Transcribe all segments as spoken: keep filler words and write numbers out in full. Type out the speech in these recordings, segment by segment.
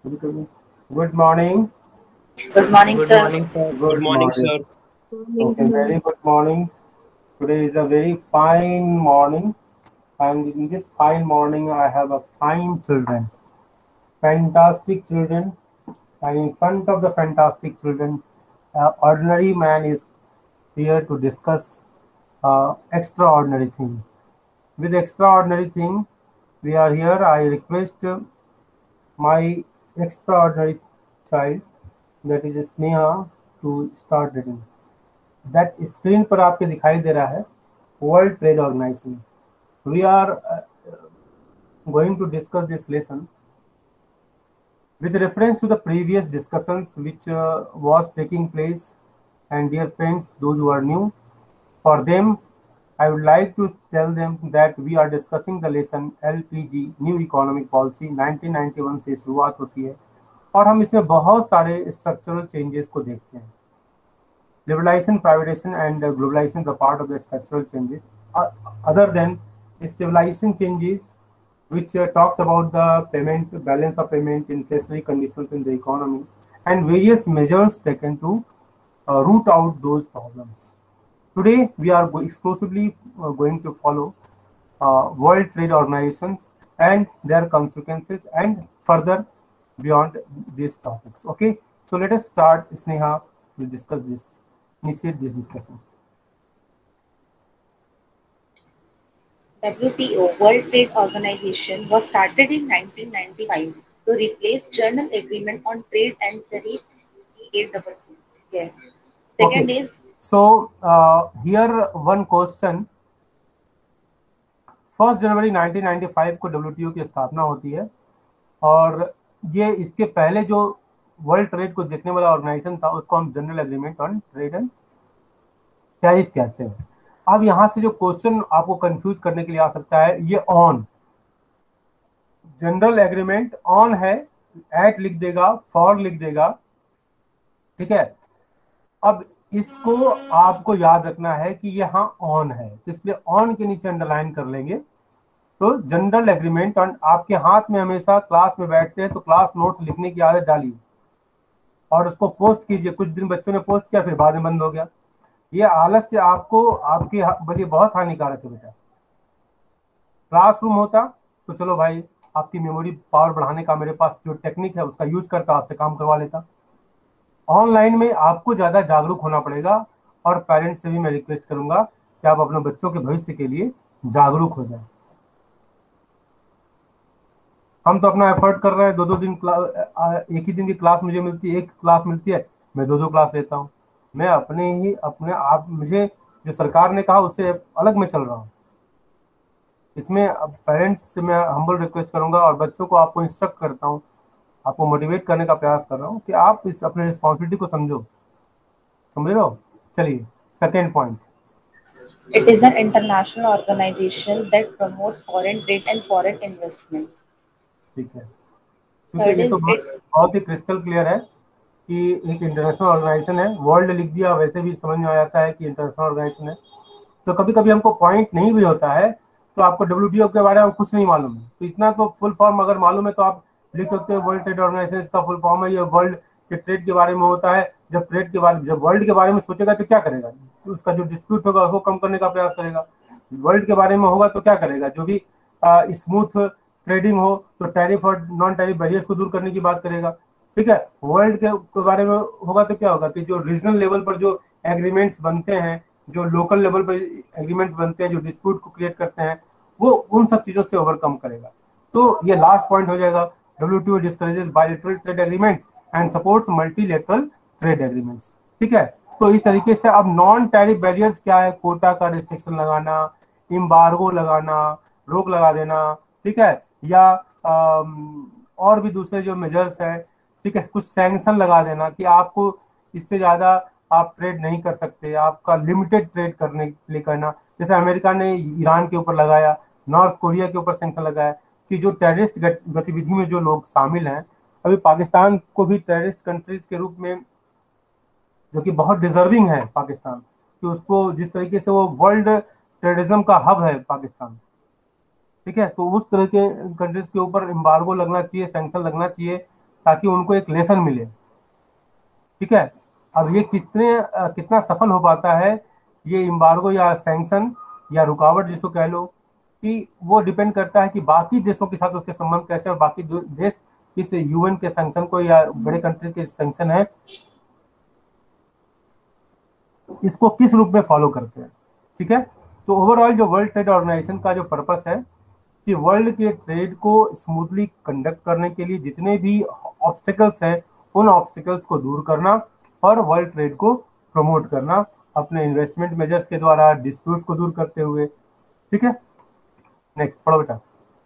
Good morning. Good morning, Good sir. morning, sir. Good Good morning, morning. sir. Morning, Okay, sir. very good morning. Today is a very fine morning, and in this fine morning, I have a fine children, fantastic children, and in front of the fantastic children, uh, ordinary man is here to discuss uh, extraordinary thing. With extraordinary thing, we are here. I request uh, my extraordinary child, that is Sneha, to start reading. That screen पर आपके दिखाई दे रहा है world trade organisation. We are going to discuss this lesson with reference to the previous discussions which uh, was taking place. And dear friends, those who are new, for them I would like to tell them that we are discussing the lesson L P G new economic policy nineteen ninety one से शुरुआत होती है और हम इसमें बहुत सारे structural changes को देखते हैं. Liberalization, privatization, and uh, globalization is a part of the structural changes. Uh, other than stabilization changes, which uh, talks about the payment, balance of payment, inflationary conditions in the economy, and various measures taken to uh, root out those problems. Today, we are go- exclusively uh, going to follow uh, World Trade Organizations and their consequences and further beyond these topics. Okay, so let us start, Sneha, to discuss this, initiate this discussion. W T O, World Trade Organization, was started in nineteen ninety-five to replace Journal Agreement on Trade and Tariff G eight two two. Yeah. Second Okay, is so uh, here one question. First जनवरी nineteen ninety five को W T O की स्थापना होती है और ये इसके पहले जो वर्ल्ड ट्रेड को देखने वाला ऑर्गेनाइजेशन था उसको हम general agreement on trade and tariff कहते हैं. अब यहाँ से जो क्वेश्चन आपको कंफ्यूज करने के लिए आ सकता है, ये ऑन जनरल एग्रीमेंट ऑन है, एट लिख देगा, फॉर लिख देगा, ठीक है. अब इसको आपको याद रखना है कि यहाँ ऑन है, इसलिए ऑन के नीचे अंडरलाइन कर लेंगे. तो जनरल एग्रीमेंट ऑन, आपके हाथ में हमेशा क्लास में बैठते हैं तो क्लास नोट्स लिखने की आदत डालिए और उसको पोस्ट कीजिए. कुछ दिन बच्चों ने पोस्ट किया, फिर बाद में बंद हो गया. ये आलस्य आपको आपके लिए बहुत हानिकारक है बेटा. क्लासरूम होता तो चलो भाई, आपकी मेमोरी पावर बढ़ाने का मेरे पास जो टेक्निक है उसका यूज करता, आपसे काम करवा लेता. ऑनलाइन में आपको ज्यादा जागरूक होना पड़ेगा और पेरेंट्स से भी मैं रिक्वेस्ट करूंगा कि आप अपने बच्चों के भविष्य के लिए जागरूक हो जाए. हम तो अपना एफर्ट कर रहे हैं, दो दो दिन क्लास, एक ही दिन की क्लास मुझे मिलती है, एक क्लास मिलती है, मैं दो दो क्लास लेता हूँ. मैं अपने ही अपने आप, मुझे जो सरकार ने कहा उससे अलग में चल रहा हूँ. इसमें पेरेंट्स से मैं हम्बल रिक्वेस्ट करूंगा और बच्चों को आपको इंस्ट्रक्ट करता हूँ, आपको मोटिवेट करने का प्रयास कर रहा हूँ कि आप इस अपने रिस्पॉन्सिबिलिटी को समझो. समझ रहे हो? चलिए, second point. it is an international organization that promotes foreign trade and foreign investments. ठीक है, क्योंकि Third ये तो is बहुत it बहुत ही क्रिस्टल क्लियर है कि एक इंटरनेशनल ऑर्गेनाइजेशन है. वर्ल्ड लिख दिया, वैसे भी समझ में आ जाता है कि इंटरनेशनल ऑर्गेनाइजेशन है. तो कभी कभी हमको पॉइंट नहीं भी होता है तो आपको डब्ल्यू टी ओ के बारे में कुछ नहीं मालूम है, तो इतना तो फुल फॉर्म अगर मालूम है तो आप लिख सकते हो वर्ल्ड ट्रेड ऑर्गेनाइजेशन, इसका फुल फॉर्म है, ये वर्ल्ड के ट्रेड के बारे में होता है. जब ट्रेड के बारे में, जब वर्ल्ड के बारे में सोचेगा तो क्या करेगा? तो उसका जो डिस्प्यूट होगा उसको कम करने का प्रयास करेगा. वर्ल्ड के बारे में होगा तो क्या करेगा? जो भी स्मूथ ट्रेडिंग हो तो टैरिफ और नॉन टैरिफ बैरियर्स को दूर करने की बात करेगा. ठीक है, वर्ल्ड के, के बारे में होगा तो क्या होगा कि जो रीजनल लेवल पर जो एग्रीमेंट्स बनते हैं, जो लोकल लेवल पर एग्रीमेंट्स बनते हैं, जो डिस्प्यूट को क्रिएट करते हैं, वो उन सब चीजों से ओवरकम करेगा. तो ये लास्ट पॉइंट हो जाएगा. W T O discourages bilateral trade agreements and supports multilateral trade agreements. ठीक है, तो इस तरीके से अब नॉन टैरिफ बैरियर्स क्या है? कोटा का रिस्ट्रिक्शन लगाना, इम्बार्गो लगाना, रोक लगा देना, ठीक है, या आम, और भी दूसरे जो मेजर्स हैं, ठीक है, कुछ सैंक्शन लगा देना कि आपको इससे ज्यादा आप ट्रेड नहीं कर सकते, आपका लिमिटेड ट्रेड करने के लिए करना. जैसे अमेरिका ने ईरान के ऊपर लगाया, नॉर्थ कोरिया के ऊपर सैंक्शन लगाया कि जो टेररिस्ट गतिविधि में जो लोग शामिल हैं, अभी पाकिस्तान को भी टेररिस्ट कंट्रीज के रूप में, जो कि बहुत डिजर्विंग है पाकिस्तान, कि उसको जिस तरीके से वो वर्ल्ड टेररिज्म का हब है पाकिस्तान, ठीक है, तो उस तरह के कंट्रीज के ऊपर एम्बार्गो लगना चाहिए, सैंक्शन लगना चाहिए ताकि उनको एक लेसन मिले। ठीक है, अब ये कितने अ, कितना सफल हो पाता है, ये इम्बार्गो या सैंक्शन या रुकावट जिसको कह लो, कि वो डिपेंड करता है कि बाकी देशों के साथ उसके संबंध कैसे, और बाकी दो- देश इस यूएन के सैंक्शन को या बड़े कंट्रीज के सैंक्शन है इसको किस रूप में फॉलो करते हैं। ठीक है, तो ओवरऑल जो वर्ल्ड ट्रेड ऑर्गेनाइजेशन का जो पर्पस है कि वर्ल्ड के ट्रेड को स्मूथली कंडक्ट करने के लिए जितने भी ऑब्स्टिकल्स हैं उन ऑब्स्टिकल्स को दूर करना और वर्ल्ड ट्रेड को प्रमोट करना अपने इन्वेस्टमेंट मेजर्स के द्वारा, डिस्प्यूट्स को दूर करते हुए। ठीक है, नेक्स्ट पढ़ो बेटा।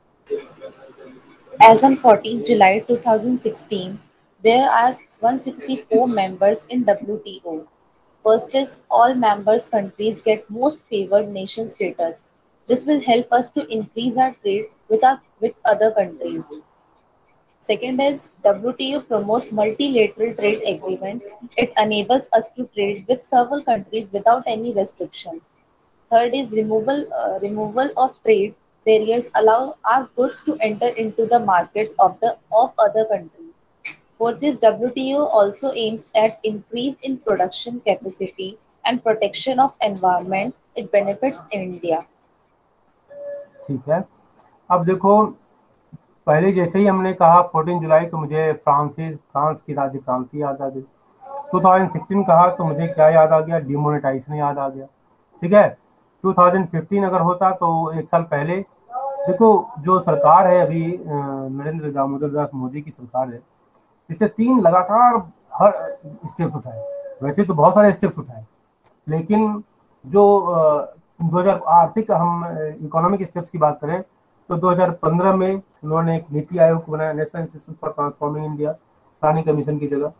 As on fourteenth July two thousand sixteen, there are one hundred sixty-four members in W T O. First is all members countries get most favored nation status. This will help us to increase our trade with our, with other countries. Second is W T O promotes multilateral trade agreements. It enables us to trade with several countries without any restrictions. Third is removal uh, removal of trade barriers allow our goods to enter into the markets of the of other countries. Fourth is W T O also aims at increase in production capacity and protection of environment. It benefits India. ठीक है, अब देखो, पहले जैसे ही हमने कहा चौदह जुलाई तो मुझे फ्रांसिस फ्रांस की राज्य क्रांति याद आ गई। दो हज़ार सोलह कहा तो मुझे क्या याद आ गया, डिमोनेटाइजेशन याद आ गया। ठीक है, दो हज़ार पंद्रह अगर होता तो एक साल पहले, देखो जो सरकार है अभी नरेंद्र दामोदर दास मोदी की सरकार है, इससे तीन लगातार हर स्टेप्स उठाए, वैसे तो बहुत सारे स्टेप्स उठाए, लेकिन जो दो हज़ार आर्थिक हम इकोनॉमिक स्टेप्स की बात करें तो दो हज़ार पंद्रह में उन्होंने एक नीति आयोग बनाया, national institute for transforming India, planning commission की जगह,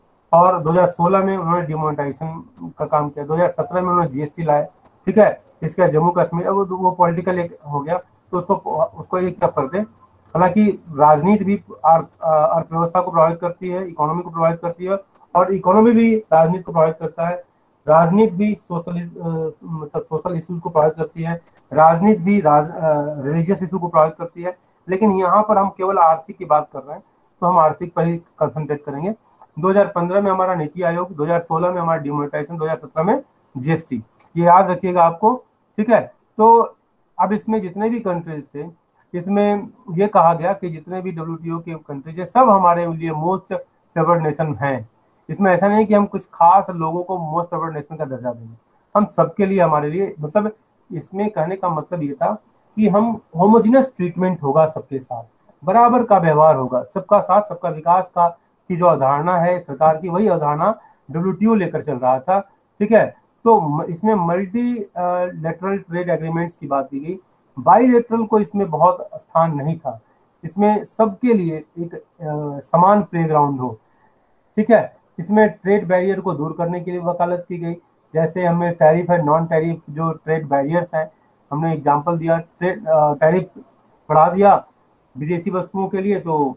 और दो हज़ार सोलह में उन्होंने डिमोनेटाइजेशन का काम किया, दो हज़ार सत्रह में उन्होंने जीएसटी लाया। ठीक है, इसका जम्मू कश्मीर, अब वो, वो पॉलिटिकल एक हो गया तो उसको उसको एक तरफ करते। हालांकि राजनीति भी अर्थ अर्थव्यवस्था को प्रभावित करती है, इकोनॉमी को प्रभावित करती है, और इकोनॉमी भी राजनीति को प्रभावित करता है, राजनीति भी सोशलिस्ट मतलब सोशल इश्यूज को प्रभावित करती है, राजनीति भी राज रिलीजियस इशू को प्रभावित करती है। लेकिन यहाँ पर हम केवल आर्थिक की बात कर रहे हैं तो हम आर्थिक पर ही कंसंट्रेट करेंगे। दो हज़ार पंद्रह में हमारा नीति आयोग, दो हज़ार सोलह में हमारा डिमोनेटाइजेशन, दो हज़ार सत्रह में जीएसटी, ये याद रखिएगा आपको। ठीक है, तो अब इसमें जितने भी कंट्रीज थे, इसमें ये कहा गया कि जितने भी डब्ल्यूटीओ के कंट्रीज है सब हमारे लिए मोस्ट फेवर्ड नेशन हैं। इसमें ऐसा नहीं कि हम कुछ खास लोगों को मोस्ट फेवर्ड नेशन का दर्जा देंगे, हम सबके लिए, हमारे लिए, मतलब इसमें कहने का मतलब ये था कि हम होमोजिनस ट्रीटमेंट होगा, सबके साथ बराबर का व्यवहार होगा, सबका साथ सबका विकास का की जो अवधारणा है सरकार की, वही अवधारणा डब्ल्यूटीओ लेकर चल रहा था। ठीक है, तो इसमें मल्टी लेटरल ट्रेड एग्रीमेंट्स की बात की गई, बाईलेटरल को इसमें बहुत स्थान नहीं था, इसमें सबके लिए एक आ, समान प्लेग्राउंड हो। ठीक है, इसमें ट्रेड बैरियर को दूर करने के लिए वकालत की गई, जैसे हमें टैरिफ है, नॉन टैरिफ जो ट्रेड बैरियर्स हैं, हमने एग्जांपल दिया, ट्रेड टैरिफ बढ़ा दिया विदेशी वस्तुओं के लिए तो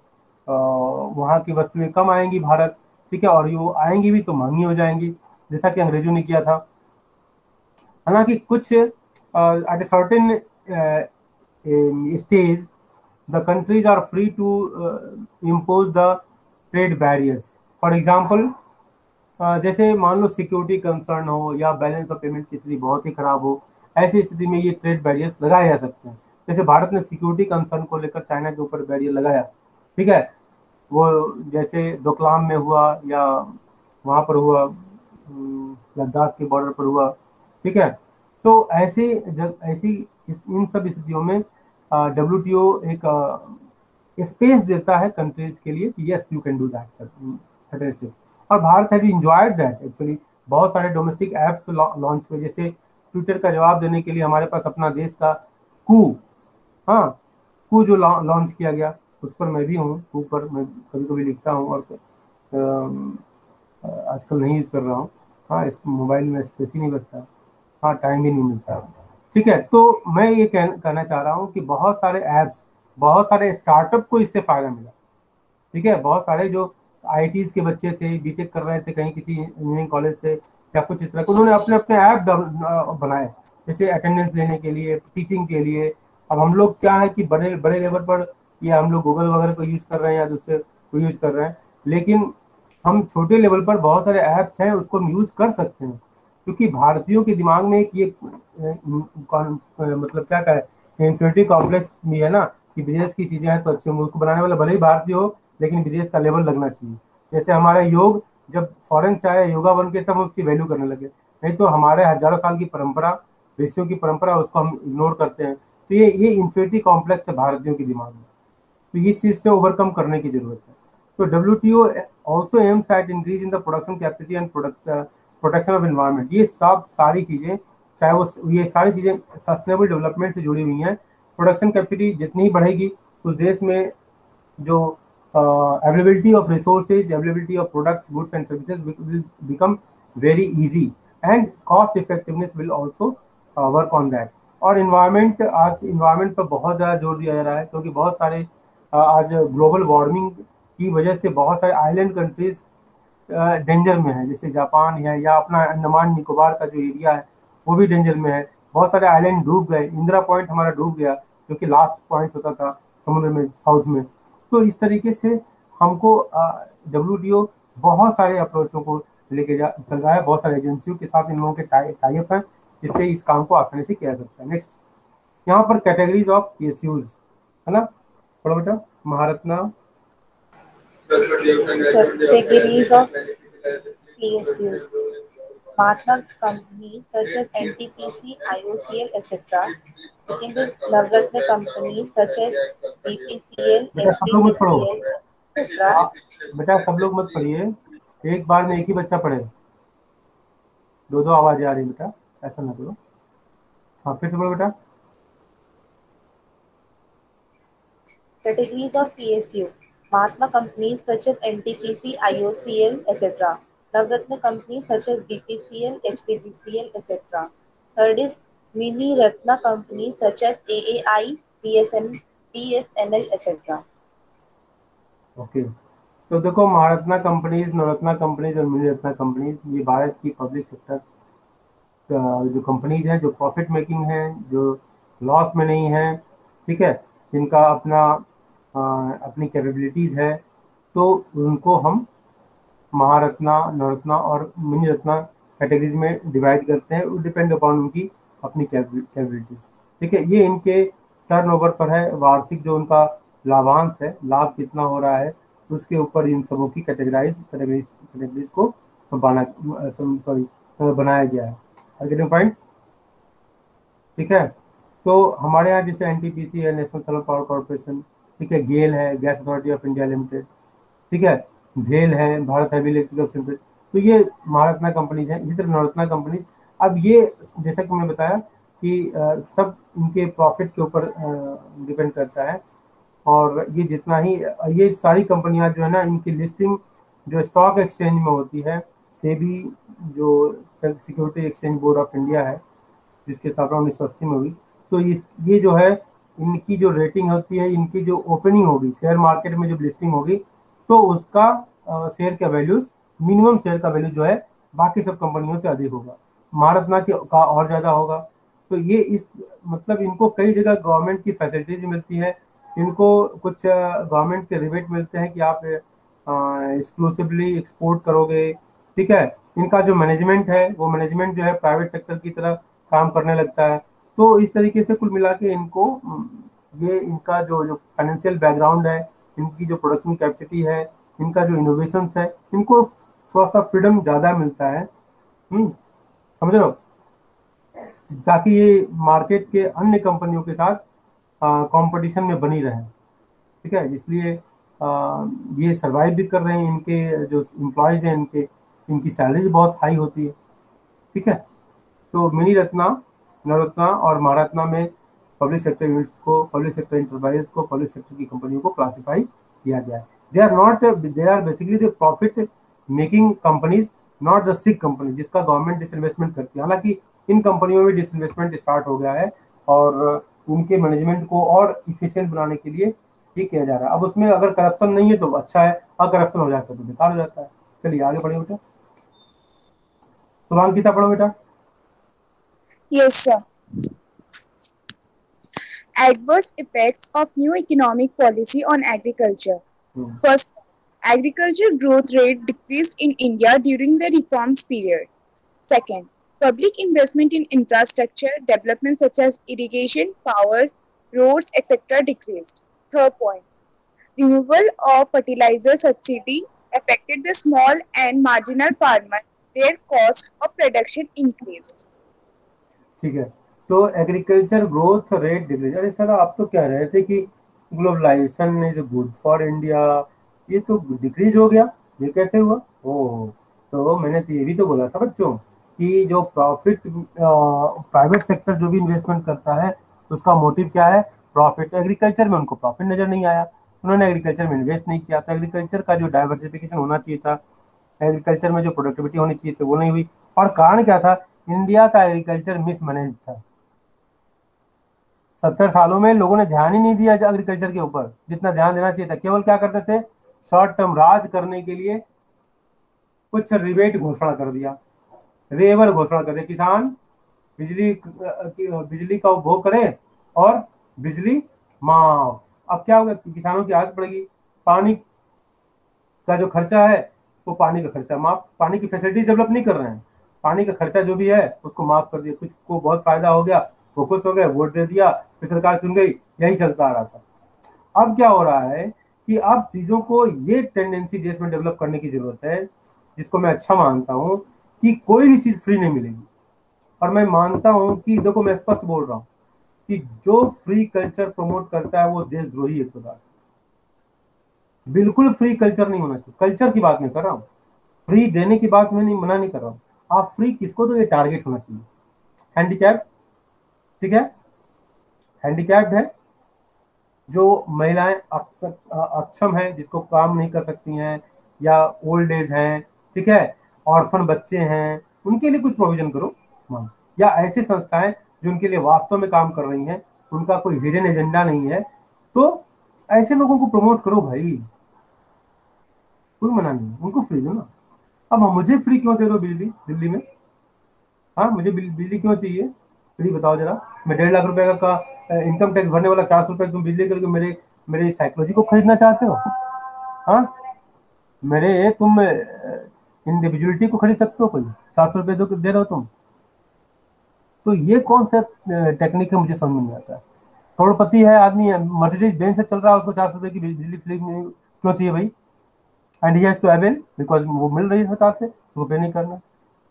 वहाँ की वस्तुएं कम आएंगी भारत। ठीक है, और ये आएंगी भी तो महंगी हो जाएंगी, जैसा कि अंग्रेजों ने किया था। हालांकि कुछ at a certain stage the countries are free to impose the trade barriers. For example, जैसे मान लो सिक्योरिटी कंसर्न हो या बैलेंस ऑफ पेमेंट की स्थिति बहुत ही खराब हो, ऐसी स्थिति में ये ट्रेड बैरियर्स लगाए जा सकते हैं। जैसे भारत ने सिक्योरिटी कंसर्न को लेकर चाइना के ऊपर बैरियर लगाया। ठीक है, वो जैसे डोकलाम में हुआ या वहाँ पर हुआ, लद्दाख के बॉर्डर पर हुआ। ठीक है, तो ऐसे जब ऐसी इस, इन सब स्थितियों में डब्ल्यूटीओ एक स्पेस देता है कंट्रीज के लिए कि yes you can do that, और Bharat have enjoyed that actually. बहुत सारे डोमेस्टिक ऐप्स लॉन्च हुए, जैसे ट्विटर का जवाब देने के लिए हमारे पास अपना देश का कू, हाँ कू जो लॉन्च किया गया, उस पर मैं भी हूँ, कू पर मैं कभी कभी लिखता हूँ, और आजकल नहीं यूज़ कर रहा हूँ। हाँ, इस मोबाइल में स्पेस ही नहीं बचता, हाँ टाइम ही नहीं मिलता। ठीक है, तो मैं ये कह, कहना चाह रहा हूँ कि बहुत सारे ऐप्स, बहुत सारे स्टार्टअप को इससे फ़ायदा मिला। ठीक है, बहुत सारे जो आईटीज़ के बच्चे थे, बीटेक कर रहे थे कहीं किसी इंजीनियरिंग कॉलेज से या कुछ इस तरह के, उन्होंने अपने अपने ऐप बनाए, जैसे अटेंडेंस लेने के लिए, टीचिंग के लिए। अब हम लोग क्या है कि बड़े बड़े लेवल पर ये हम लोग गूगल वगैरह को यूज़ कर रहे हैं या दूसरे वो यूज कर रहे हैं, लेकिन हम छोटे लेवल पर बहुत सारे ऐप्स हैं उसको हम यूज कर सकते हैं, क्योंकि भारतीयों के दिमाग में एक ये अ, कौन- अ, मतलब क्या कहे, इन्फिनिटी कॉम्प्लेक्स भी है ना, कि विदेश की चीजें हैं तो अच्छी होंगी, उसको बनाने वाला भले ही भारतीय हो लेकिन विदेश का लेवल लगना चाहिए। जैसे हमारा योग जब फॉरेन से आया योगा बन के, तब हम उसकी वैल्यू करने लगे, नहीं तो हमारे हजारों साल की परंपरा, ऋषियों की परंपरा, उसको हम इग्नोर करते हैं। तो ये ये इन्फिनिटी कॉम्प्लेक्स है भारतीयों के दिमाग में, तो इस चीज से ओवरकम करने की जरूरत है। तो W T O also aims at increase in the production capacity and protection of environment. ये सब सारी चीजें, चाहे वो ये सारी चीजें सस्टेनेबल डेवलपमेंट से जुड़ी हुई हैं। प्रोडक्शन कैपेसिटी जितनी ही बढ़ेगी उस देश में जो availability of resources, availability of products, goods and services will become very easy and cost effectiveness will also uh, work on that। और इन्वायरमेंट, आज इन्वायरमेंट पर बहुत ज़्यादा जोर दिया जा रहा है, क्योंकि बहुत सारे uh, आज ग्लोबल वार्मिंग की वजह से बहुत सारे आइलैंड कंट्रीज डेंजर में है, जैसे जापान है या अपना अंडमान निकोबार का जो एरिया है वो भी डेंजर में है। बहुत सारे आइलैंड डूब गए, इंदिरा पॉइंट हमारा डूब गया जो कि लास्ट पॉइंट होता था समुद्र में, साउथ में। तो इस तरीके से हमको डब्ल्यू टी ओ बहुत सारे अप्रोचों को लेके जा चल रहा है, बहुत सारे एजेंसियों के साथ इन लोगों के टाइप है, जिससे इस काम को आसानी से किया जा सकता है। नेक्स्ट, यहाँ पर categories of P S Us है ना, पढ़ो बेटा, Maharatna. Categories of P S Us. Mahatma companies such as N T P C, I O C L, et cetera. Second is Navratna companies such as B P C L, बेटा सब लोग मत पढ़ो, H P C L, et cetera. आप बेटा सब लोग मत पढ़िए, एक बार में एक ही बच्चा पढ़े, दो दो आवाजें आ रही बेटा, ऐसा ना करो। हाँ फिर से बोलो बेटा। Categories of P S U. Mahatma companies such as N T P C, I O C L, et cetera. Navratna companies such as B P C L, H P G C L, et cetera. Third is Mini Ratna companies such as A A I, B S N, B S N L, et cetera. Okay, तो देखो Maharatna companies, Navratna companies और mini Ratna companies, ये भारत की public sector जो companies हैं, जो profit making हैं, जो लॉस में नहीं है, ठीक है, जिनका अपना अ, अपनी कैपेबिलिटीज़ है, तो उनको हम महारत्ना, नवरत्ना और मिनी रत्ना कैटेगरीज में डिवाइड करते हैं, डिपेंड अपॉन उनकी अपनी कैपेबिलिटीज। ठीक है, ये इनके टर्नओवर पर है, वार्षिक जो उनका लाभांश है, लाभ कितना हो रहा है, उसके ऊपर इन सबों की कैटेगराइज कैटेगरीज कैटेगरीज को बना सॉरी बनाया गया है। Getting point? ठीक है, तो हमारे यहाँ जैसे एनटीपीसी है, नेशनल थर्मल पावर कॉर्पोरेशन, ठीक है, गेल है, gas authority of India limited, ठीक है, भेल है, भारत हैवी इलेक्ट्रिकल्स लिमिटेड, तो ये महारत्ना कंपनीज हैं। इसी तरह नवरत्ना कंपनीज, अब ये जैसा कि मैंने बताया कि अ, सब इनके प्रॉफिट के ऊपर डिपेंड करता है, और ये जितना ही ये सारी कंपनियां जो है ना, इनकी लिस्टिंग जो स्टॉक एक्सचेंज में होती है, सेबी जो security exchange board of India है, जिसकी स्थापना उन्नीस सौ अस्सी में हुई, तो इस ये जो है इनकी जो रेटिंग होती है, इनकी जो ओपनिंग होगी शेयर मार्केट में, जब लिस्टिंग होगी, तो उसका शेयर का वैल्यूज, मिनिमम शेयर का वैल्यू जो है बाकी सब कंपनियों से अधिक होगा, महारत्ना के का और ज़्यादा होगा। तो ये इस मतलब इनको कई जगह गवर्नमेंट की फैसिलिटीज मिलती है, इनको कुछ गवर्नमेंट के रिबेट मिलते हैं कि आप एक्सक्लूसिवली एक्सपोर्ट करोगे, ठीक है, इनका जो मैनेजमेंट है वो मैनेजमेंट जो है प्राइवेट सेक्टर की तरह काम करने लगता है। तो इस तरीके से कुल मिला के इनको ये इनका जो जो फाइनेंशियल बैकग्राउंड है, इनकी जो प्रोडक्शन कैपेसिटी है, इनका जो इनोवेशंस है, इनको थोड़ा सा फ्रीडम ज़्यादा मिलता है, हम्म, समझ रहे हो, ताकि ये मार्केट के अन्य कंपनियों के साथ कंपटीशन में बनी रहे। ठीक है, इसलिए आ, ये सर्वाइव भी कर रहे हैं, इनके जो एम्प्लॉयज़ हैं इनके इनकी सैलरी बहुत हाई होती है। ठीक है, तो मिनी रत्ना, नवरत्ना और महारत्ना में पब्लिक सेक्टर यूनिट्स को, पब्लिक सेक्टर इंटरप्राइजेस को, पब्लिक सेक्टर की कंपनियों को क्लासिफाई किया गया है। They are not they are basically the profit making companies, not the sick company जिसका गवर्नमेंट डिसइन्वेस्टमेंट करती है। हालांकि इन कंपनियों में डिसइन्वेस्टमेंट स्टार्ट हो गया है, और उनके मैनेजमेंट को और इफिशियंट बनाने के लिए ये किया जा रहा है। अब उसमें अगर करप्शन नहीं है तो अच्छा है, अगर करप्शन हो जाता है तो बेकार हो जाता है। चलिए आगे बढ़े बेटा, शुभांकिता पढ़ो बेटा। Yes, sir. Adverse effects of new economic policy on agriculture. Hmm, First, Agriculture growth rate decreased in India during the reforms period. Second, public investment in infrastructure development such as irrigation, power, roads, et cetera decreased. Third point, removal of fertilizer subsidy affected the small and marginal farmers. Their cost of production increased. ठीक है, तो agriculture growth rate decrease. अरे sir आप तो कह रहे थे कि globalisation is good for India, ये तो डिक्रीज हो गया, ये कैसे हुआ? ओह, तो मैंने तो ये भी तो बोला था बच्चों कि जो प्रॉफिट, प्राइवेट सेक्टर जो भी इन्वेस्टमेंट करता है उसका मोटिव क्या है? प्रॉफिट। एग्रीकल्चर में उनको प्रॉफिट नजर नहीं आया, उन्होंने एग्रीकल्चर में इन्वेस्ट नहीं किया था। एग्रीकल्चर का जो डाइवर्सिफिकेशन होना चाहिए था, एग्रीकल्चर में जो प्रोडक्टिविटी होनी चाहिए थी वो नहीं हुई। और कारण क्या था? इंडिया का एग्रीकल्चर मिसमैनेज था। सत्तर सालों में लोगों ने ध्यान ही नहीं दिया एग्रीकल्चर के ऊपर जितना ध्यान देना चाहिए था। केवल क्या करते थे? शॉर्ट टर्म राज करने के लिए कुछ रिबेट घोषणा कर दिया, रेवर घोषणा कर दिया, किसान बिजली बिजली का उपभोग करे और बिजली माफ। अब क्या होगा? किसानों की आदत पड़ेगी, पानी का जो खर्चा है वो पानी का खर्चा माफ, पानी की फैसिलिटीज डेवलप नहीं कर रहे हैं, पानी का खर्चा जो भी है उसको माफ कर दिया। कुछ को बहुत फायदा हो गया, वो खुश हो गए, वोट दे दिया, फिर सरकार चुन गई, यही चलता आ रहा था। अब क्या हो रहा है कि अब चीजों को, ये टेंडेंसी देश में डेवलप करने की जरूरत है, जिसको मैं अच्छा मानता हूँ कि कोई भी चीज फ्री नहीं मिलेगी। और मैं मानता हूँ कि देखो, मैं स्पष्ट बोल रहा हूँ कि जो फ्री कल्चर प्रमोट करता है वो देशद्रोही एक प्रकार से। बिल्कुल फ्री कल्चर नहीं होना चाहिए, कल्चर की बात नहीं कर रहा हूँ, फ्री देने की बात मैं नहीं मना नहीं कर रहा हूँ। आप फ्री किसको तो ये टारगेट होना चाहिए। हैंडीकैप, ठीक है, हैंडीकैप्ड है, जो महिलाएं अक्षम है, जिसको काम नहीं कर सकती हैं, या ओल्ड एज हैं, ठीक है, ऑर्फन बच्चे हैं, उनके लिए कुछ प्रोविजन करो। या ऐसी संस्थाएं जो उनके लिए वास्तव में काम कर रही हैं, उनका कोई हिडन एजेंडा नहीं है, तो ऐसे लोगों को प्रमोट करो भाई, कोई मना नहीं, उनको फ्री दो ना। अब मुझे फ्री क्यों दे रहे हो बिजली दिल्ली में? हाँ, मुझे बिजली क्यों चाहिए फ्री, बताओ जरा। मैं डेढ़ लाख रुपए का इनकम टैक्स भरने वाला, चार सौ रुपए तुम बिजली करके मेरे मेरे साइकोलॉजी को खरीदना चाहते हो? हाँ, मेरे तुम इंडिविजुअलिटी को खरीद सकते हो? कोई चार सौ रुपए दे रहे हो तुम? तो ये कौन सा टेक्निक है, मुझे समझ में नहीं आता। करोड़पति है आदमी, मर्सिडीज बेंज से चल रहा है, उसको चार सौ रुपए की बिजली फ्री क्यों चाहिए भाई? And he has to avail because वो मिल रही है सरकार से, तो पे नहीं करना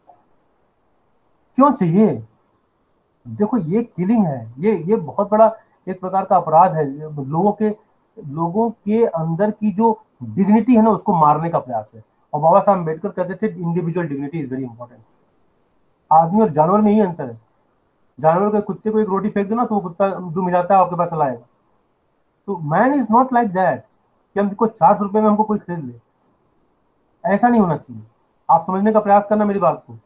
क्यों चाहिए? देखो, ये किलिंग है, ये ये बहुत बड़ा एक प्रकार का अपराध है। लोगों के लोगों के अंदर की जो डिग्निटी है ना, उसको मारने का प्रयास है। और बाबा साहब अम्बेडकर कहते थे individual dignity is very important. आदमी और जानवर में ही अंतर है। जानवर के कुत्ते को एक रोटी फेंक दो ना, तो वो कुत्ता जो मिलाता है आपके पास चला आएगा। तो man is not like that कि हमको चार सौ रुपए में हमको कोई खरीद ले, ऐसा नहीं होना चाहिए। आप समझने का प्रयास करना मेरी बात को।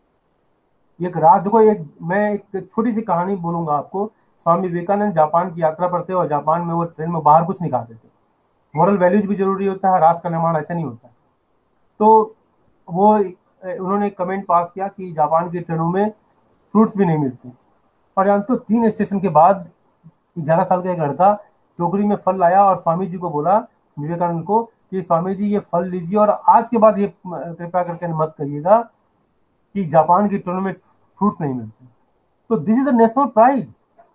एक राज को, एक मैं एक छोटी सी कहानी बोलूंगा आपको। स्वामी विवेकानंद जापान की यात्रा पर थे, और जापान में वो ट्रेन में बाहर कुछ नहीं खाते थे। मॉरल वैल्यूज भी जरूरी होता है, राष्ट्र का निर्माण ऐसा नहीं होता है। तो वो उन्होंने कमेंट पास किया कि जापान की ट्रेनों में फ्रूट्स भी नहीं मिलते। और जानते हो, तीन स्टेशन के बाद ग्यारह साल का एक लड़का टोकरी में फल लाया और स्वामी जी को बोला, विवेकानंद को, कि स्वामी जी ये फल लीजिए, और आज के बाद ये कृपया करके मत कहिएगा कि जापान की ट्रेनों में फ्रूट्स नहीं मिलते। तो this is a national pride.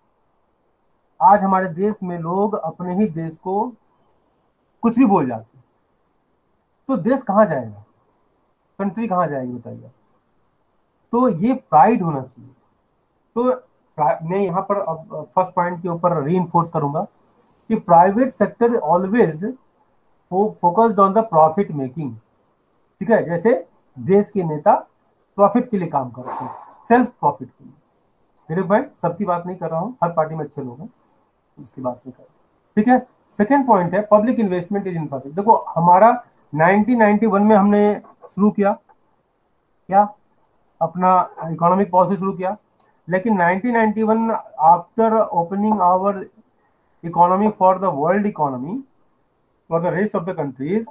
आज हमारे देश में लोग अपने ही देश को कुछ भी बोल जाते हैं, तो देश कहाँ जाएगा, कंट्री कहाँ जाएगी बताइए। तो ये प्राइड होना चाहिए। तो मैं यहाँ पर अब फर्स्ट पॉइंट के ऊपर रीइंफोर्स करूंगा कि private sector always focused on the profit making, ठीक है। जैसे देश के नेता प्रॉफिट के लिए काम करते हैं, सेल्फ प्रॉफिट के लिए। मेरे भाई, सबकी बात नहीं कर रहा हूँ, हर पार्टी में अच्छे लोग हैं, उसकी बात नहीं कर रहा, ठीक है। सेकेंड पॉइंट है पब्लिक इन्वेस्टमेंट इज इंफ्रास्ट्रक्चर। देखो, हमारा नाइनटीन नाइंटी वन में हमने शुरू किया क्या अपना इकोनॉमिक पॉलिसी शुरू किया, लेकिन nineteen ninety one after opening our economy for the world economy for the rest of the countries,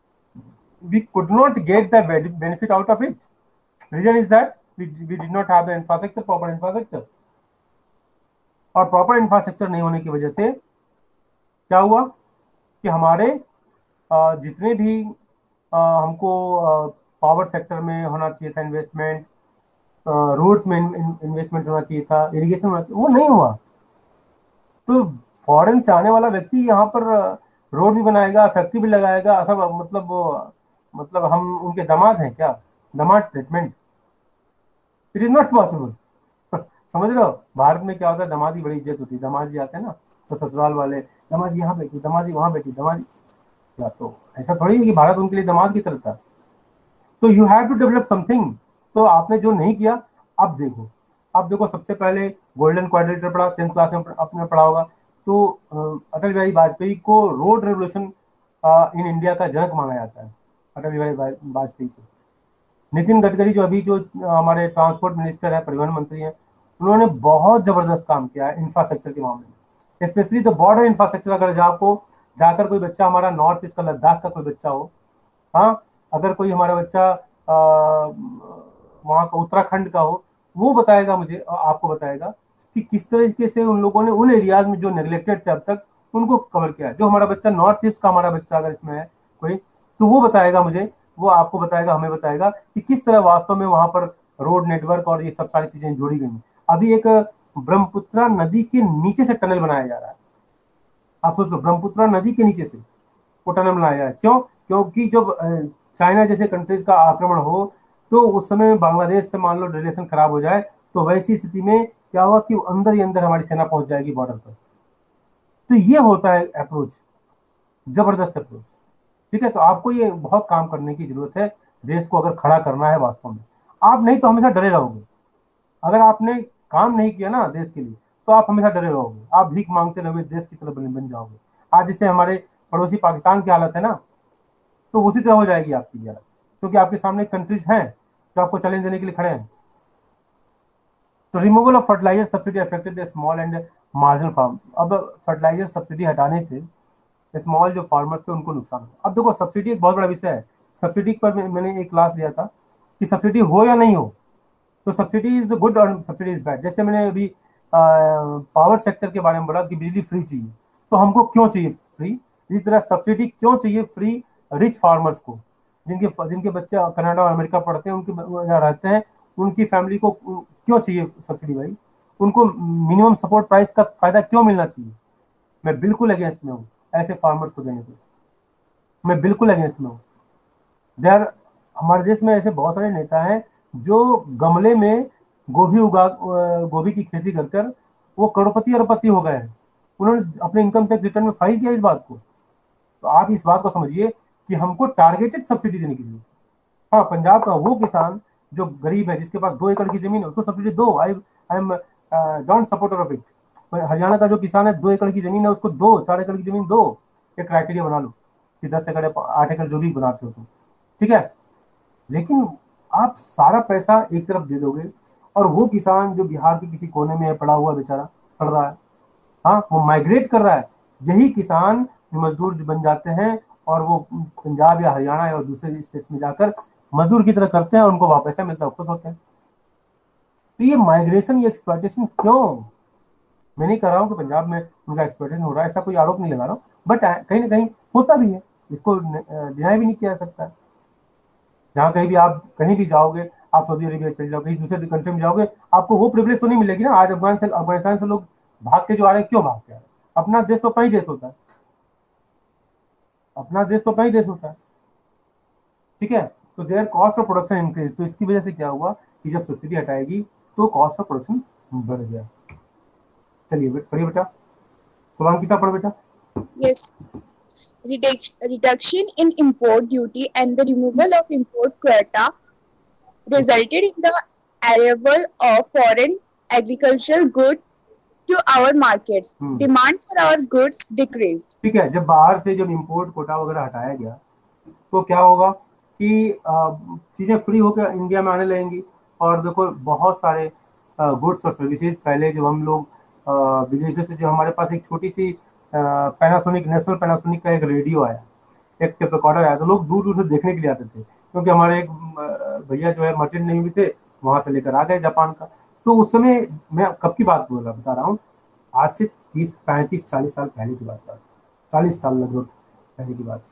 we could not get the benefit out of it. Reason is that we, we did not have the infrastructure, proper infrastructure. और proper infrastructure नहीं होने की वजह से क्या हुआ कि हमारे अ, जितने भी अ, हमको पावर सेक्टर में होना चाहिए था इन्वेस्टमेंट, रोड्स में इन्वेस्टमेंट होना चाहिए था, इरिगेशन होना चाहिए, वो नहीं हुआ। तो फॉरेन से आने वाला व्यक्ति यहाँ पर रोड भी बनाएगा, फैक्ट्री भी लगाएगा, सब मतलब वो मतलब हम उनके दामाद हैं क्या? दामाद treatment, it is not possible. समझ रहे हो? भारत में क्या होता है, दामाद की बड़ी इज्जत होती है। दामाद जी आते हैं ना तो ससुराल वाले, दामाद जी यहाँ बैठी, दामाद जी वहाँ बैठी, दामाद जी क्या, तो ऐसा थोड़ी है कि भारत उनके लिए दामाद की तरह था। तो you have to develop something. तो आपने जो नहीं किया, अब देखो, अब देखो सबसे पहले गोल्डन क्वाड्रिलेटरल पढ़ा, टेंथ क्लास में आपने पढ़ा होगा। तो अ, अटल बिहारी वाजपेयी को रोड रेवोल्यूशन इन इंडिया का जनक माना जाता है, अटल बिहारी वा- वाजपेयी को। नितिन गडकरी जो अभी जो अ, हमारे ट्रांसपोर्ट मिनिस्टर है, परिवहन मंत्री हैं, उन्होंने बहुत जबरदस्त काम किया है इंफ्रास्ट्रक्चर के मामले में, स्पेशली द बॉर्डर इंफ्रास्ट्रक्चर। अगर जहाँ को जाकर कोई बच्चा हमारा नॉर्थ ईस्ट का, लद्दाख का कोई बच्चा हो, हाँ, अगर कोई हमारा बच्चा आ, वहाँ का उत्तराखंड का हो, वो बताएगा मुझे, अ, आपको बताएगा कि किस तरीके से उन लोगों ने उन एरियाज में जो नेग्लेक्टेड थे अब तक, उनको कवर किया है। जो हमारा बच्चा नॉर्थ ईस्ट का, हमारा बच्चा अगर इसमें है कोई, तो वो बताएगा मुझे, वो आपको बताएगा, हमें बताएगा कि किस तरह वास्तव में वहां पर रोड नेटवर्क और ये सब सारी चीजें जोड़ी गई हैं। अभी एक ब्रह्मपुत्रा नदी के नीचे से टनल बनाया जा रहा है। आप सोच लो, ब्रह्मपुत्रा नदी के नीचे से वो टनल बनाया जा रहा है। क्यों? क्योंकि जब अ, चाइना जैसे कंट्रीज का आक्रमण हो, तो उस समय बांग्लादेश से मान लो रिलेशन खराब हो जाए, तो वैसी स्थिति में क्या हुआ कि अंदर ही अंदर हमारी सेना पहुंच जाएगी बॉर्डर पर। तो ये होता है अप्रोच, जबरदस्त अप्रोच। ठीक है, तो आपको ये बहुत काम करने की जरूरत है, देश को अगर खड़ा करना है वास्तव में। आप नहीं तो हमेशा डरे रहोगे। अगर आपने काम नहीं किया ना देश के लिए, तो आप हमेशा डरे रहोगे, आप भीख मांगते रहोगे, देश की तरफ बन बन जाओगे। आज जैसे हमारे पड़ोसी पाकिस्तान की हालत है ना, तो उसी तरह हो जाएगी आपकी भी हालत, क्योंकि आपके सामने कंट्रीज हैं जो आपको चैलेंज देने के लिए खड़े हैं। तो removal of fertiliser subsidy affected the small and marginal farm. अब फर्टिलाइजर सब्सिडी हटाने से स्मॉल जो फार्मर्स थे उनको नुकसान हुआ। अब देखो, सब्सिडी एक बहुत बड़ा विषय है। सब्सिडी पर मैं- मैंने एक क्लास लिया था कि सब्सिडी हो या नहीं हो। तो सब्सिडी इज गुड और सब्सिडी इज बैड। जैसे मैंने अभी पावर सेक्टर के बारे में बोला कि बिजली फ्री चाहिए, तो हमको क्यों चाहिए फ्री, इस तरह सब्सिडी क्यों चाहिए फ्री रिच फार्मर्स को, जिनके जिनके बच्चे कनाडा और अमेरिका पढ़ते हैं, उनके ब- यहाँ रहते हैं, उनकी फैमिली को क्यों चाहिए सब्सिडी भाई? उनको मिनिमम सपोर्ट प्राइस का फायदा क्यों मिलना चाहिए? मैं बिल्कुल अगेंस्ट में हूँ ऐसे फार्मर्स को देने को, मैं बिल्कुल अगेंस्ट में हूँ। देर हमारे देश में ऐसे बहुत सारे नेता हैं जो गमले में गोभी उगा अ, गोभी की खेती कर कर वो करोड़पति अरबपति हो गए हैं। उन्होंने अपने इनकम टैक्स रिटर्न में फाइल किया इस बात को। तो आप इस बात को समझिए कि हमको टारगेटेड सब्सिडी देने की जरूरत है। हाँ, पंजाब का वो किसान जो गरीब है, जिसके पास दो एकड़ की जमीन है, उसको सब्सिडी दो। I I am don't supporter of it. Haryana का जो किसान है, दो एकड़ की जमीन है, उसको दो, चार एकड़ की जमीन दो। एक क्राइटेरिया बना लो कि दस एकड़ या आठ एकड़ जो भी बनाते हो तुम, ठीक है। लेकिन आप सारा पैसा एक तरफ दे दोगे, और वो किसान जो बिहार के किसी कोने में पड़ा हुआ बेचारा सड़ रहा है, हाँ, वो माइग्रेट कर रहा है, यही किसान मजदूर जो बन जाते हैं, और वो पंजाब या हरियाणा या दूसरे स्टेट्स में जाकर मजदूर की तरह करते हैं, और उनको वहां पैसा मिलता है, खुश होते हैं। तो ये माइग्रेशन, ये एक्सप्लॉयटेशन क्यों? मैं नहीं कर रहा हूँ कि पंजाब में उनका एक्सप्लॉयटेशन हो रहा है, ऐसा कोई आरोप नहीं लगा रहा हूँ, बट कहीं ना कहीं होता भी है, इसको डिनाई भी नहीं किया जा सकता है। जहाँ कहीं भी आप कहीं भी जाओगे, आप सऊदी अरेबिया चले जाओ, कहीं दूसरे कंट्री में जाओगे, आपको वो प्रिविलेज तो नहीं मिलेगी ना। आज अफगान से अफगानिस्तान से लोग भाग के जो आ रहे हैं, क्यों भाग के आ रहे हैं? अपना देश तो अपना ही देश होता है, अपना देश तो अपना ही देश होता है, ठीक है। तो their cost of production increase. तो इसकी वजह से क्या हुआ कि जब सब्सिडी हटाएगी तो कॉस्ट ऑफ प्रोडक्शन बढ़ गया। चलिए पढ़िए बेटा, शुभांकिता पढ़ बेटा। Yes. Reduc- Reduction in import duty and the removal of import quota resulted in the arrival of foreign agricultural goods to our markets. Hmm, Demand for our goods decreased. ठीक है। जब बाहर से जब इम्पोर्ट कोटा वगैरह हटाया गया, तो क्या होगा कि अ, चीजें फ्री होकर इंडिया में आने लगेंगी। और देखो, बहुत सारे गुड्स और सर्विसेज, पहले जब हम लोग अ, विदेशों से, जो हमारे पास एक छोटी सी पैनासोनिक, नेशनल पैनासोनिक का एक रेडियो आया, एक टेप रिकॉर्डर आया, तो लोग दूर दूर से देखने के लिए आते थे, क्योंकि हमारे एक अ, भैया जो है मर्चेंट नेवी में थे, वहां से लेकर आ गए जापान का। तो उस समय, मैं कब की बात बोल रहा बता रहा हूँ, आज से तीस पैंतीस चालीस साल पहले की बात है, चालीस साल लगभग पहले की बात।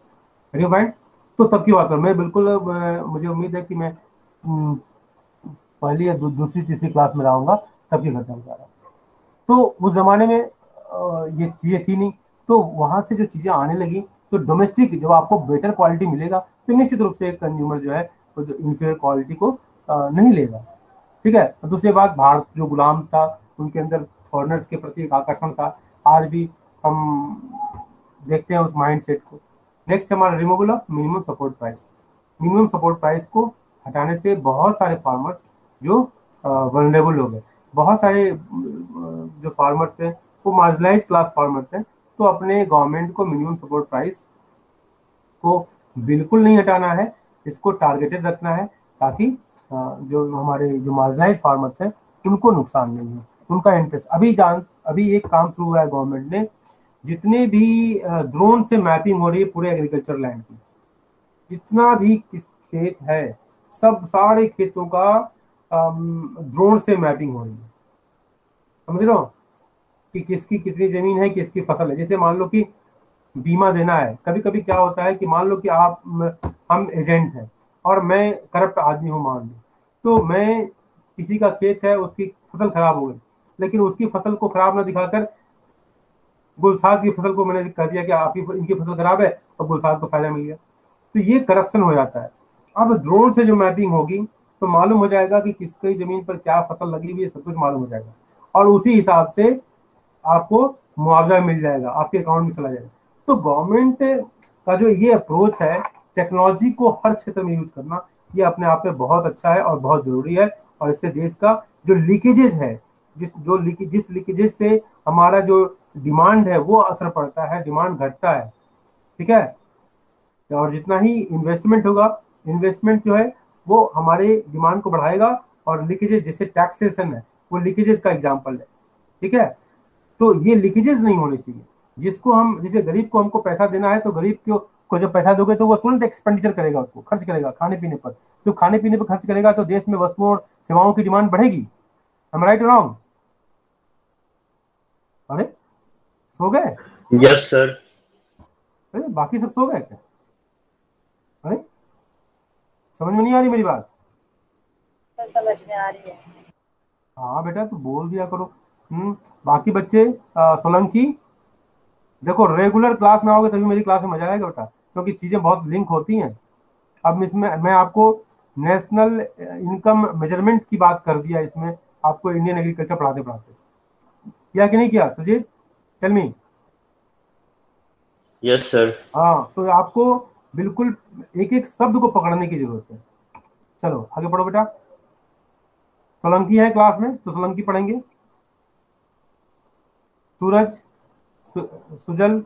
पॉइंट। तो तब की बात है, मैं बिल्कुल अ, मुझे उम्मीद है कि मैं हम्म, पहली या दू, दूसरी तीसरी क्लास में रहूँगा तब की घटना बता रहा हूँ। तो उस जमाने में अ, ये चीज़ें थी नहीं, तो वहाँ से जो चीज़ें आने लगी, तो डोमेस्टिक जब आपको बेटर क्वालिटी मिलेगा तो निश्चित रूप से एक कंज्यूमर जो है वो जो इंफीरियर क्वालिटी को अ, नहीं लेगा। ठीक है। और दूसरी बात, भारत जो गुलाम था उनके अंदर फॉरेनर्स के प्रति एक आकर्षण था, आज भी हम देखते हैं उस माइंड सेट को। नेक्स्ट हमारा removal of minimum support price. Minimum support price को हटाने से बहुत सारे फार्मर्स जो वनरेबल हो गए, बहुत सारे अ, जो फार्मर्स थे वो मार्जिनलाइज क्लास फार्मर्स हैं, तो अपने गवर्नमेंट को मिनिमम सपोर्ट प्राइस को बिल्कुल नहीं हटाना है, इसको टारगेटेड रखना है, ताकि अ, जो हमारे जो मार्जिनलाइज फार्मर्स हैं उनको नुकसान नहीं हो, उनका इंटरेस्ट। अभी जान अभी एक काम शुरू हुआ है गवर्नमेंट ने, जितने भी ड्रोन से मैपिंग हो रही है पूरे एग्रीकल्चर लैंड की, जितना भी किस खेत है, सब सारे खेतों का ड्रोन से मैपिंग हो रही है। समझ लो कि किसकी कितनी जमीन है, किसकी फसल है। जैसे मान लो कि बीमा देना है, कभी कभी क्या होता है कि मान लो कि आप हम एजेंट हैं और मैं करप्ट आदमी हूँ मान लो, तो मैं किसी का खेत है, उसकी फसल खराब हो गई, लेकिन उसकी फसल को खराब ना दिखाकर गुलसाद की फसल को मैंने कह दिया कि आपकी इनकी फसल खराब है और गुलसाद को फायदा मिल गया, तो ये करप्शन हो जाता है। अब ड्रोन से जो मैपिंग होगी तो मालूम हो जाएगा कि किसकी जमीन पर क्या फसल लगी हुई है, सब कुछ मालूम हो जाएगा, और उसी हिसाब से आपको मुआवजा मिल जाएगा, आपके अकाउंट में चला जाएगा। तो गवर्नमेंट का जो ये अप्रोच है टेक्नोलॉजी को हर क्षेत्र में यूज करना, ये अपने आप में बहुत अच्छा है और बहुत जरूरी है, और इससे देश का जो लीकेजेस है, जिस जो लीकेज जिस लीकेजेस से हमारा जो डिमांड है वो असर पड़ता है, डिमांड घटता है। ठीक है। और जितना ही इन्वेस्टमेंट होगा, इन्वेस्टमेंट जो है वो हमारे डिमांड को बढ़ाएगा, और लीकेजेस जैसे टैक्सेशन है वो लीकेजेस का एग्जाम्पल है। ठीक है। तो ये लीकेजेस नहीं होने चाहिए। जिसको हम जैसे गरीब को हमको पैसा देना है, तो गरीब को को जब पैसा दोगे तो वो तुरंत एक्सपेंडिचर करेगा, उसको खर्च करेगा खाने पीने पर। तो खाने पीने पर खर्च करेगा तो देश में वस्तुओं और सेवाओं की डिमांड बढ़ेगी। Am right wrong? अरे सो गए? Yes sir. अरे बाकी सब सो गए क्या? अरे समझ में नहीं आ रही मेरी बात? सर समझ में आ रही है। हाँ बेटा, तो बोल दिया करो। हम्म बाकी बच्चे, अ, सोलंकी, देखो रेगुलर क्लास में आओगे तभी मेरी क्लास में मजा आएगा बेटा, क्योंकि चीजें बहुत लिंक होती हैं। अब इसमें मैं आपको नेशनल इनकम मेजरमेंट की बात कर दिया, इसमें आपको इंडियन एग्रीकल्चर पढ़ाते पढ़ाते किया कि नहीं किया Sujit? Tell me. Yes sir. हाँ, तो आपको बिल्कुल एक एक शब्द को पकड़ने की जरूरत है। चलो आगे पढ़ो बेटा। सोलंकी है क्लास में तो सोलंकी पढ़ेंगे। सूरज, सु, सुजल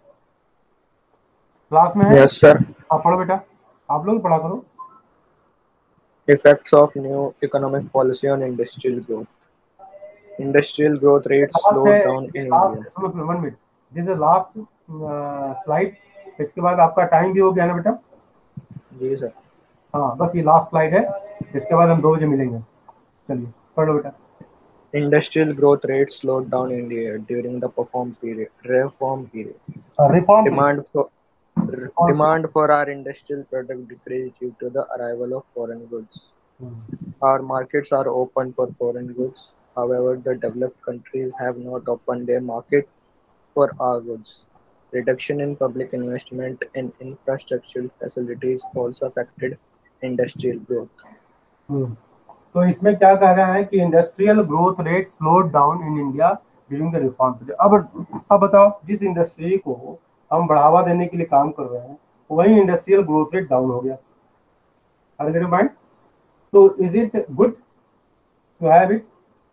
क्लास में है? Yes, sir. आप पढ़ो बेटा, आप लोग पढ़ा करो। Effects of new economic policy on industrial growth. Industrial growth rates last है slowed down ये in लास्ट, India. सुनो सुनो one minute, this is last slide. इसके बाद आपका टाइम भी हो गया ना बेटा? जी सर। हाँ बस ये लास्ट स्लाइड है, इसके बाद हम दो बजे मिलेंगे। चलिए पढ़ लो बेटा। Industrial growth rates slowed down in India during the perform period, reform period. Reform period. Demand for demand for our industrial product decreased due to the arrival of foreign goods. Our markets are open for foreign goods. However, the developed countries have not opened their market for our goods. Reduction in public investment in infrastructural facilities also affected industrial growth. तो इसमें क्या कह रहा है कि industrial growth rate slowed down in India during the reform period. अब अब बताओ, जिस इंडस्ट्री को हम बढ़ावा देने के लिए काम कर रहे हैं वही इंडस्ट्रियल ग्रोथ रेट डाउन हो गया। Are get mind? तो is it good to have it?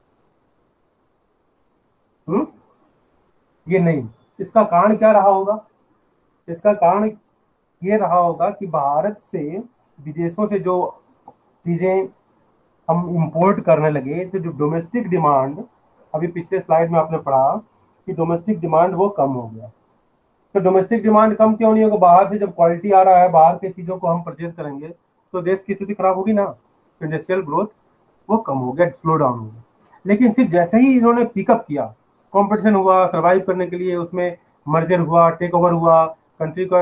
हम्म ये नहीं। इसका कारण क्या रहा होगा? इसका कारण ये रहा होगा कि भारत से विदेशों से जो चीजें हम इंपोर्ट करने लगे, तो जो डोमेस्टिक डिमांड, अभी पिछले स्लाइड में आपने पढ़ा कि डोमेस्टिक डिमांड वो कम हो गया। तो डोमेस्टिक डिमांड कम क्यों नहीं होगा? बाहर से जब क्वालिटी आ रहा है, बाहर की चीजों को हम परचेज करेंगे तो देश की स्थिति खराब होगी ना। तो इंडस्ट्रियल ग्रोथ वो कम हो गया, स्लो डाउन हो गया। लेकिन फिर जैसे ही इन्होंने पिकअप किया, कंपटीशन हुआ सर्वाइव करने के लिए, उसमें मर्जर हुआ, टेक ओवर हुआ कंट्री का,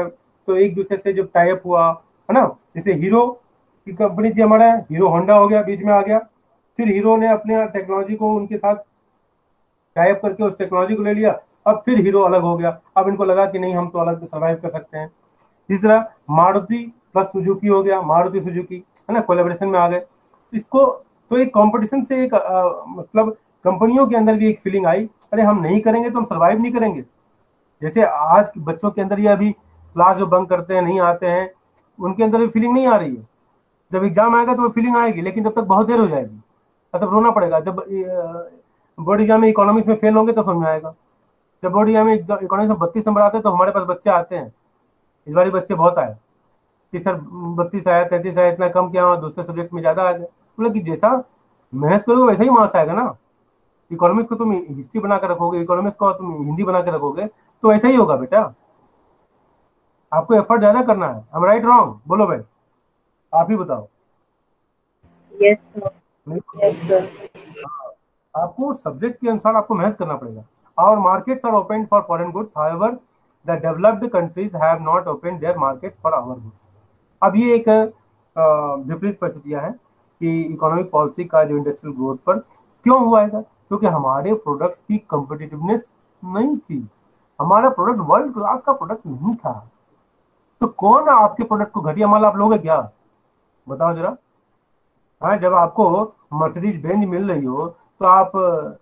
तो एक दूसरे से जब टाई अप हुआ है ना, जैसे हीरो की कंपनी थी हमारा, हीरो होंडा हो गया, बीच में आ गया, फिर हीरो ने अपने टेक्नोलॉजी को उनके साथ टाई अप करके उस टेक्नोलॉजी को ले लिया, अब फिर हीरो अलग हो गया, अब इनको लगा कि नहीं हम तो अलग सर्वाइव कर सकते हैं। इस तरह मारुति प्लस सुजुकी हो गया, मारुति सुजुकी है ना, कोलैबोरेशन में आ गए। इसको तो एक कंपटीशन से एक आ, मतलब कंपनियों के अंदर भी एक फीलिंग आई, अरे हम नहीं करेंगे तो हम सर्वाइव नहीं करेंगे। जैसे आज बच्चों के अंदर ये अभी क्लास जो बंक करते हैं, नहीं आते हैं, उनके अंदर भी फीलिंग नहीं आ रही है। जब एग्जाम आएगा तो वो फीलिंग आएगी, लेकिन तब तक बहुत देर हो जाएगी, मतलब रोना पड़ेगा। जब बोर्ड एग्जाम में इकोनॉमिक्स में फेल होंगे तो समझ में आएगा। जब बोर्ड एग्जाम में इकोनॉमिक्स में बत्तीस नंबर आते हैं तो हमारे पास बच्चे आते हैं, इस बार बच्चे बहुत आए कि सर बत्तीस आया, तैंतीस आया, इतना कम किया, दूसरे सब्जेक्ट में ज्यादा आ गया। मतलब कि जैसा मेहनत करोगे वैसा ही मार्क्स आएगा ना। इकोनॉमिक्स को तुम हिस्ट्री बना कर रखोगे, इकोनॉमिक्स को तुम हिंदी बना कर रखोगे तो ऐसा ही होगा बेटा। आपको एफर्ट ज्यादा करना है। I am right wrong? बोलो भाई, आप ही बताओ। Yes sir, yes sir. आपको सब्जेक्ट के अनुसार आपको मेहनत करना पड़ेगा। और markets are open for foreign goods, however the developed countries have not open their markets for our goods. अब ये एक विपरीत परिस्थितियां हैं कि इकोनॉमिक पॉलिसी का जो इंडस्ट्रियल ग्रोथ पर क्यों हुआ है सर? क्योंकि हमारे प्रोडक्ट्स की कम्पिटिटिवनेस नहीं थी, हमारा प्रोडक्ट वर्ल्ड क्लास का प्रोडक्ट नहीं था। तो कौन आपके प्रोडक्ट को घटिया माल आप लोगे क्या? बताओ जरा। हाँ, जब आपको मर्सिडीज बेंज मिल रही हो तो आप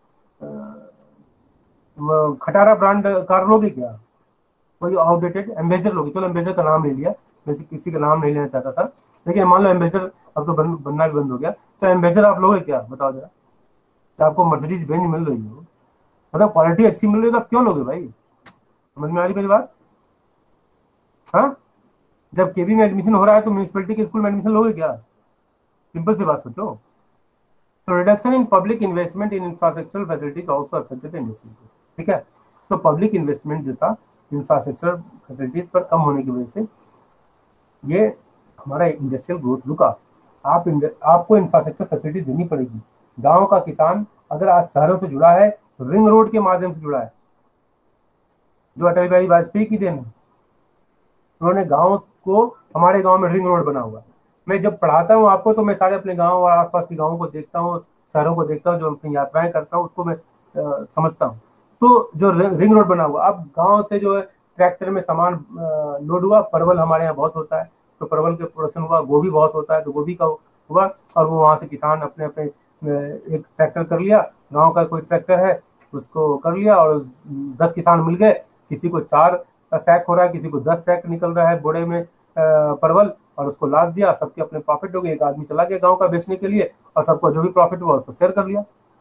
खटारा ब्रांड कार लोगे क्या? वही आउटडेटेड एम्बेसडर लोगे। चलो एम्बेसडर का नाम ले लिया, वैसे किसी का नाम नहीं लेना चाहता था, लेकिन मान लो एम्बेसडर अब तो बन, बनना भी बंद हो गया, तो एम्बेसडर आप लोगे क्या? बताओ जरा। तो आपको मर्सिडीज बेंज मिल रही हो, मतलब क्वालिटी अच्छी मिल रही है तो आप क्यों लोगे भाई? समझ में आ रही मेरी बात? हाँ, जब केबी में एडमिशन हो रहा है तो म्यूनिसिपैलिटी के स्कूल में एडमिशन लोगे क्या? सिंपल सी बात सोचो। तो reduction in public investment in infrastructural facilities also affected industry. ठीक है, तो पब्लिक इन्वेस्टमेंट जो था इंफ्रास्ट्रक्चर फैसिलिटीज पर कम होने की वजह से ये हमारा इंडस्ट्रियल ग्रोथ रुका। आप आपको इंफ्रास्ट्रक्चर फैसिलिटीज देनी पड़ेगी। गांव का किसान अगर आज शहरों से जुड़ा है, रिंग रोड के माध्यम से जुड़ा है, जो अटल बिहारी वाजपेयी की देन है। उन्होंने गांव को, हमारे गांव में रिंग रोड बना हुआ है। मैं जब पढ़ाता हूँ आपको तो मैं सारे अपने गांव और आसपास के गांवों को देखता हूँ, शहरों को देखता हूँ, जो अपनी यात्राएं करता हूँ उसको मैं आ, समझता हूँ। तो जो रिंग रोड बना हुआ, अब गांव से जो है ट्रैक्टर में सामान लोड हुआ, परवल हमारे यहाँ बहुत होता है तो परवल के प्रोडक्शन हुआ, गोभी बहुत होता है तो गोभी का हुआ, और वो वहाँ से किसान अपने अपने एक ट्रैक्टर कर लिया, गाँव का कोई ट्रैक्टर है उसको कर लिया, और दस किसान मिल गए, किसी को चार सैक हो रहा है, किसी को दस सैक निकल रहा है बोरे में परवल, और उसको लाद दिया, सबके अपने प्रॉफिट हो गए। एक आदमी चला गया गांव का बेचने के लिए और सबको जो भी प्रॉफिट हुआ उसको शेयर कर लिया।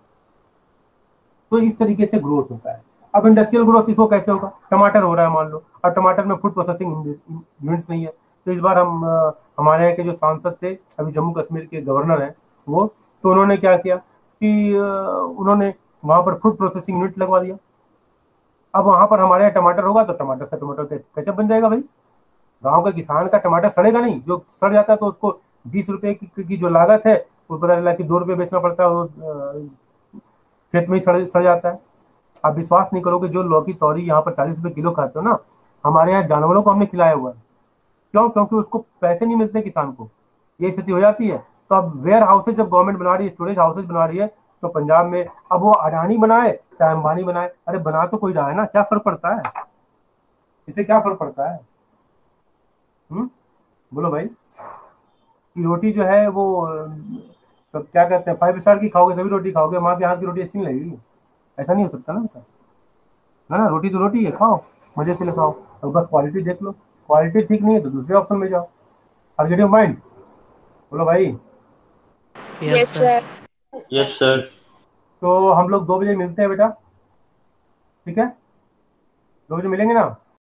तो इस तरीके से ग्रोथ होता है। अब इंडस्ट्रियल ग्रोथ इसको कैसे होगा? टमाटर हो रहा है मान लो, और टमाटर में फूड प्रोसेसिंग यूनिट्स नहीं है। तो इस बार हम हमारे यहाँ के जो सांसद थे, अभी जम्मू कश्मीर के गवर्नर हैं वो, तो उन्होंने क्या किया कि उन्होंने वहां पर फूड प्रोसेसिंग यूनिट लगवा दिया। अब वहां पर हमारे यहाँ टमाटर होगा तो टमाटर से टमाटर केचप बन जाएगा भाई। गांव के किसान का टमाटर सड़ेगा नहीं, जो सड़ जाता है तो उसको बीस रुपए की, की जो लागत है वो पता चला कि दो रुपये बेचना पड़ता है, वो खेत में ही सड़ सड़ जाता है। आप विश्वास नहीं करोगे, जो लौकी तौरी यहाँ पर चालीस रुपए किलो खाते हो ना, हमारे यहाँ जानवरों को हमने खिलाया हुआ है। क्यों? क्योंकि उसको पैसे नहीं मिलते किसान को, ये स्थिति हो जाती है। तो अब वेयर हाउसेज जब गवर्नमेंट बना रही है, स्टोरेज हाउसेज बना रही है, तो पंजाब में अब वो अडानी बनाए चाहे अंबानी बनाए, अरे बना तो कोई रहा है ना, क्या फर्क पड़ता है? इससे क्या फर्क पड़ता है? हम्म बोलो भाई। कि रोटी जो है वो तो क्या कहते हैं, फाइव स्टार की खाओगे तभी रोटी खाओगे, माँ के हाथ की रोटी अच्छी नहीं लगेगी? ऐसा नहीं हो सकता ना बेटा, है ना? रोटी तो रोटी है, खाओ मजे से ले खाओ, और बस क्वालिटी देख लो। क्वालिटी ठीक नहीं है तो दूसरे ऑप्शन में जाओ। Are get your mind? बोलो भाई। Yes sir. Yes sir. तो हम लोग दो बजे मिलते हैं बेटा, ठीक है? दो बजे मिलेंगे ना?